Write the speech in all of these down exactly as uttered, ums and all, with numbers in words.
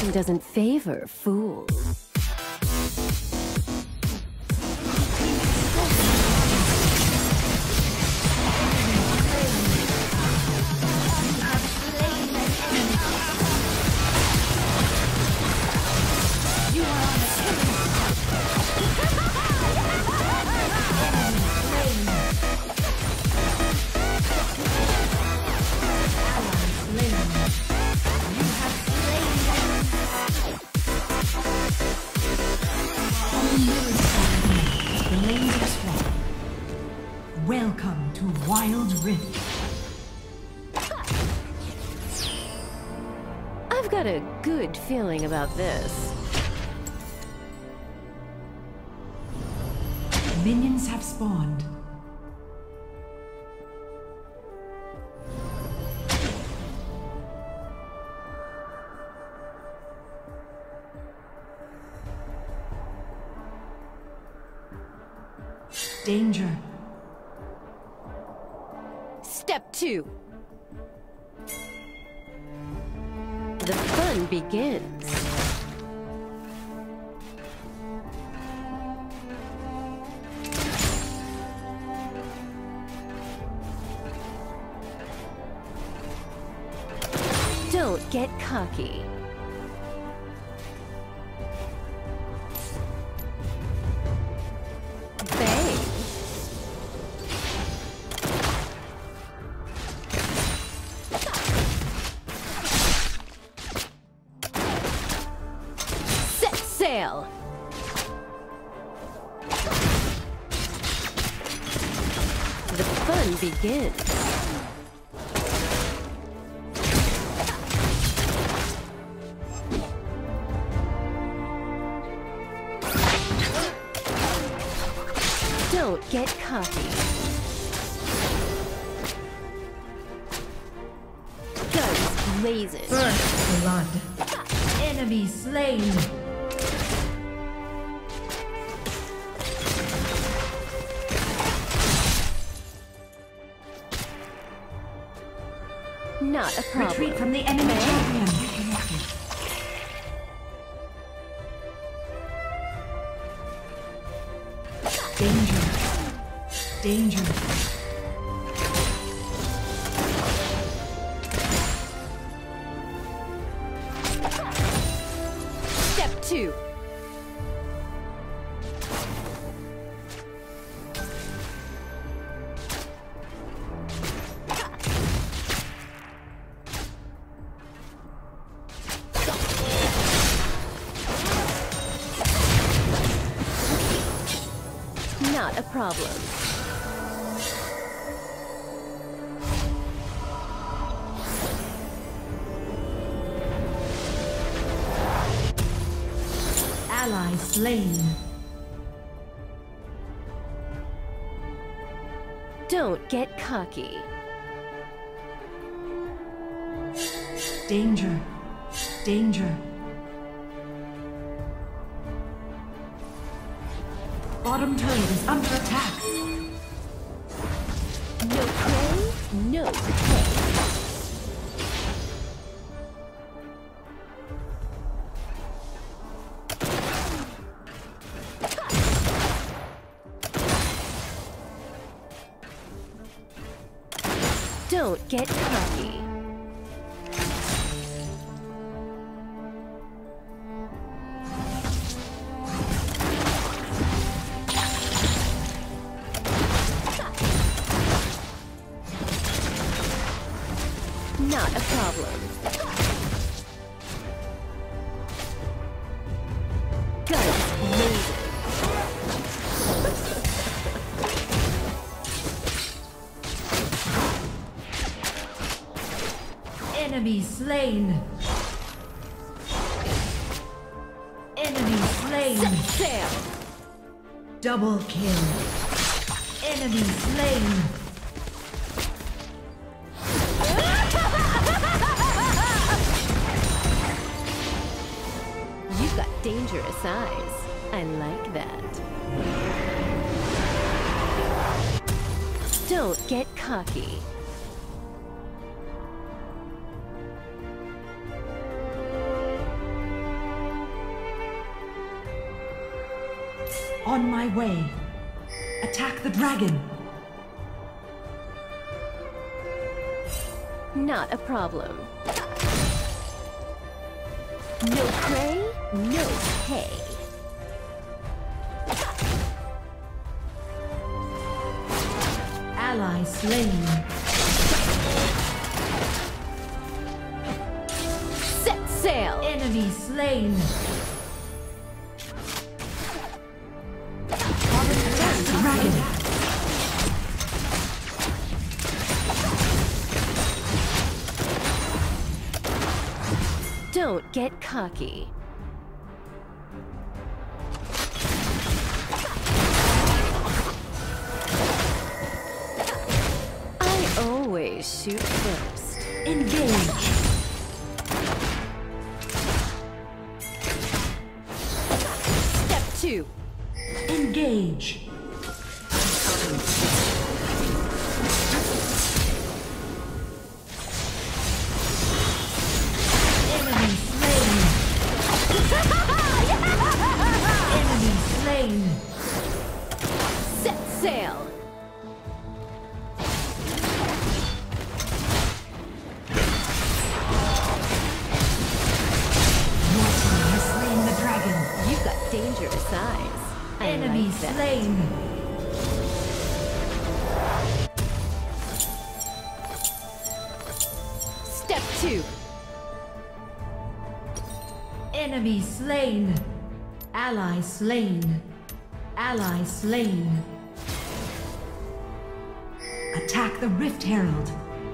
Fortune doesn't favor fools. Welcome to Wild Rift. I've got a good feeling about this. Minions have spawned. Danger. Step two. The fun begins. Don't get cocky. Bang. Set sail. The fun begins. Don't get cocky. Guns blazing. First blood. Enemy slain. Not a problem. Retreat from the enemy champion. Danger. Danger. Step two. Not a problem. Ally slain. Don't get cocky. Danger. Danger. Bottom turret is under attack. No prey, no prey. Don't get cocky. Not a problem. Guns blazing. Enemy slain. Enemy slain. Set sail. Double kill. Enemy slain. You've got dangerous eyes. I like that. Don't get cocky. On my way. Attack the dragon. Not a problem. No prey, no pay. Ally slain. Set sail! Enemy slain. Dragon. Don't get cocky. I always shoot first. Engage. Step two. Engage. Enemy slain. Enemy slain. Set sail. Your team has slain the dragon. You've got dangerous eyes. I Enemy like that. slain. Step two. Enemy slain. Ally slain. Ally slain. Attack the Rift Herald.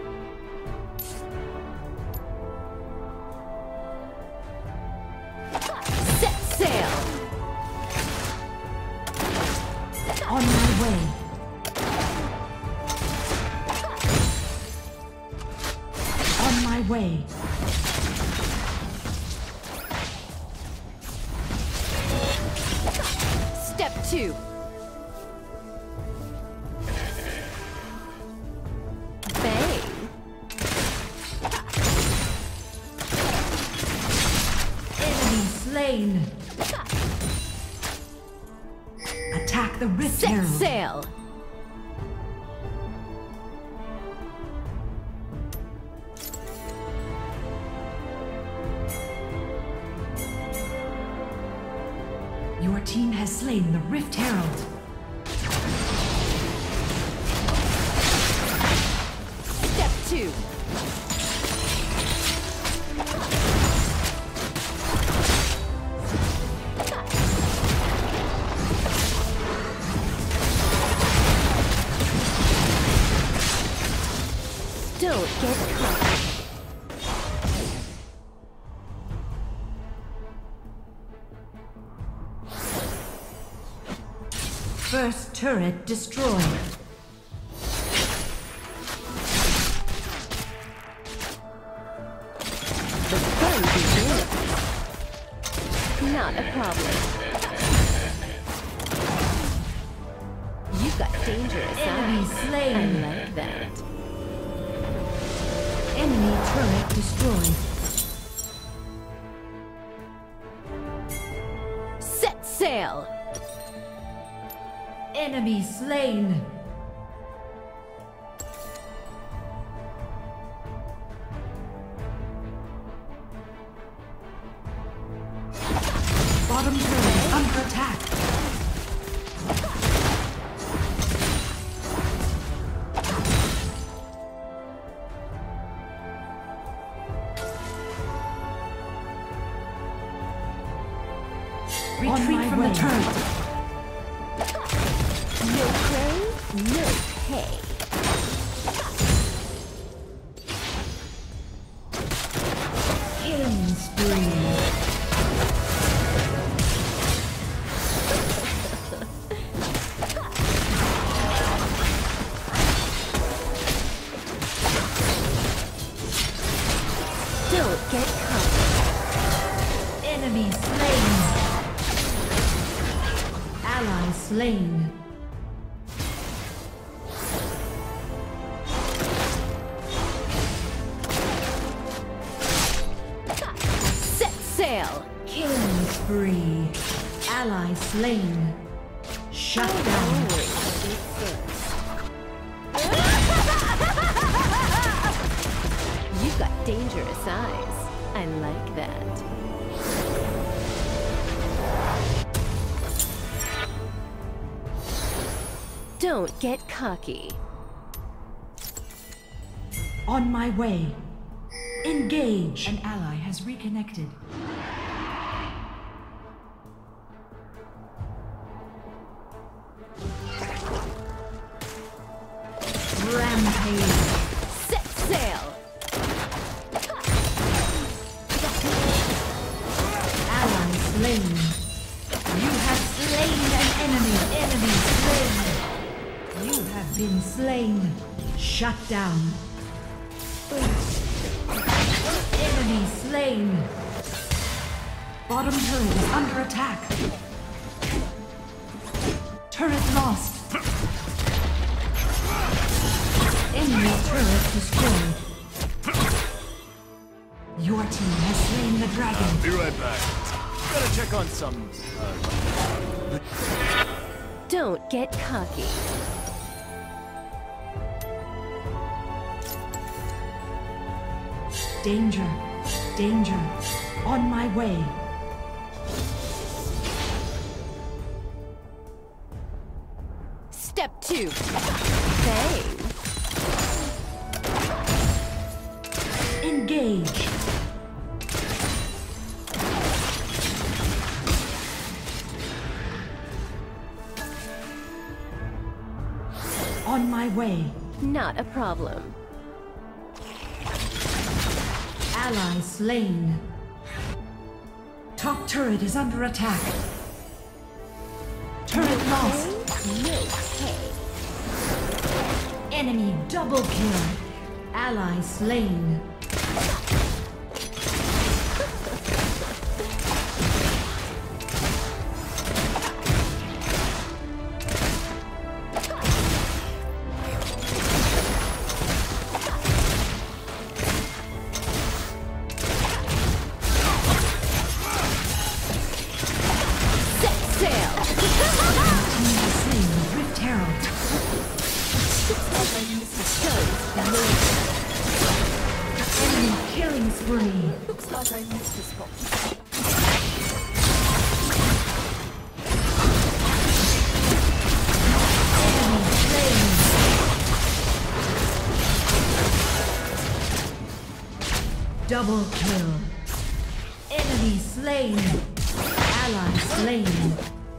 Set sail. On my way. On my way. Step two. Bang. Enemy slain. Attack the Rift Set Herald. sail. Your team has slain the Rift Herald. Step two. Don't get caught. First turret destroyed. The fun begins. Not a problem. You've got dangerous Enemy eyes. slain. I like that. Enemy turret destroyed. Set sail. Enemy slain. Bottom turret under attack. Retreat from the turret. No prey, no pay. Killing spree. Don't get caught. Enemy slain. Ally slain. Set sail. Killing spree. Ally slain. Shut down. You've got dangerous eyes. I like that. Don't get cocky. On my way. Engage. An ally has reconnected. Rampage. Set sail. Ally slain. You have slain an enemy. Enemy slain. You have been slain. Shut down. Enemy slain. Bottom turret is under attack. Turret lost. Enemy turret destroyed. Your team has slain the dragon. Be right back. Gotta check on some. Uh... Don't get cocky. Danger, danger, on my way. Step two. Bang. Engage. On my way. Not a problem. Ally slain. Top turret is under attack. Turret lost. No pay. Enemy double kill. Ally slain. Double kill. Enemy slain. Ally slain.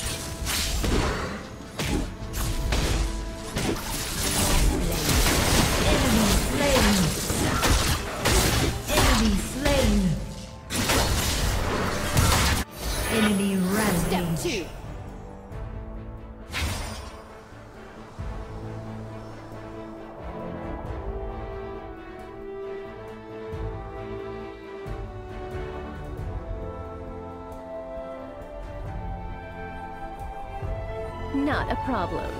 Enemy slain. Enemy slain. Enemy rampage. Step two. Not a problem.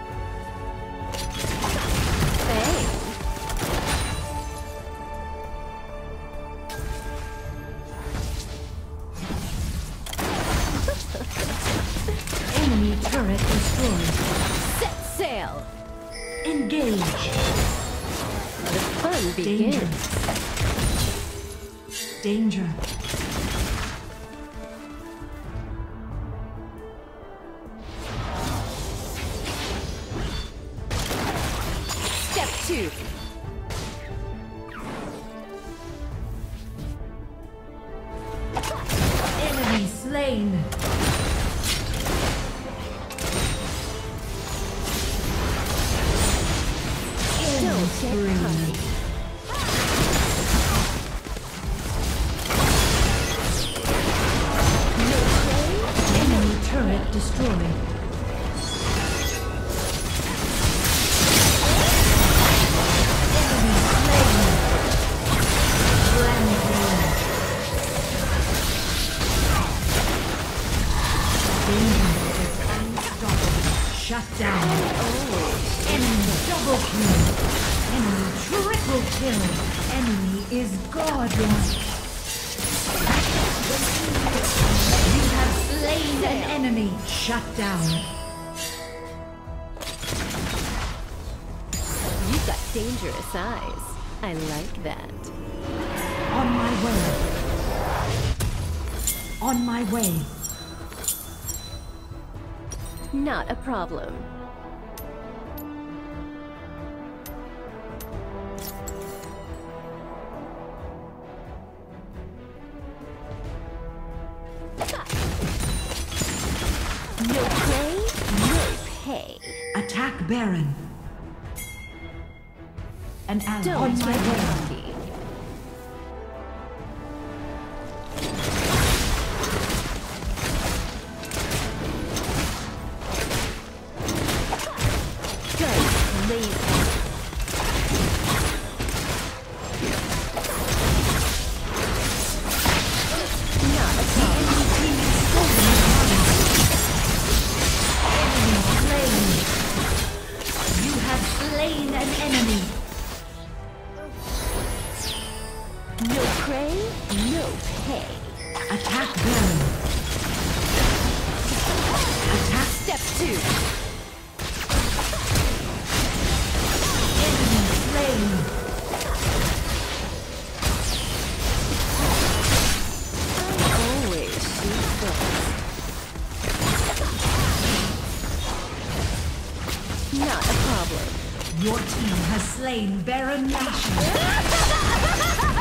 Bang. Enemy turret destroyed. Set sail. Engage. The fun begins. Danger. Danger. Two. Enemy slain. Don't get cocky. Enemy turret destroyed. Shut down. Oh. Enemy double kill. Enemy triple kill. Enemy is godlike. You have slain an enemy. Shut down. Dangerous eyes. I like that. On my way. On my way. Not a problem. No play, no pay. Attack Baron. An ally Don't on my get way. lucky. Guns blazing. Not a problem. You have slain an enemy. No prey, no pay. Attack Baron. Attack Step two. enemy slain. I always shoot first. Not a problem. Your team has slain Baron Nashor.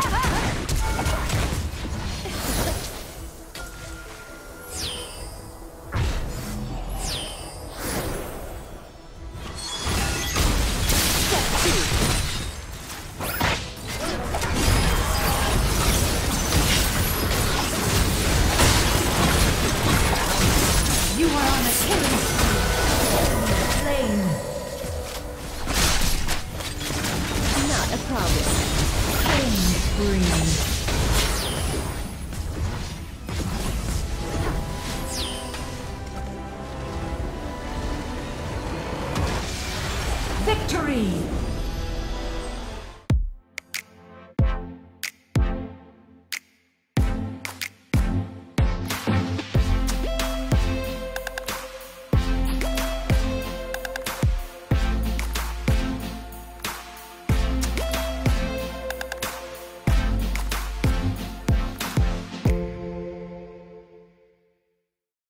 You are on a killing spree. Slain. Not a problem. Killing spree. Victory!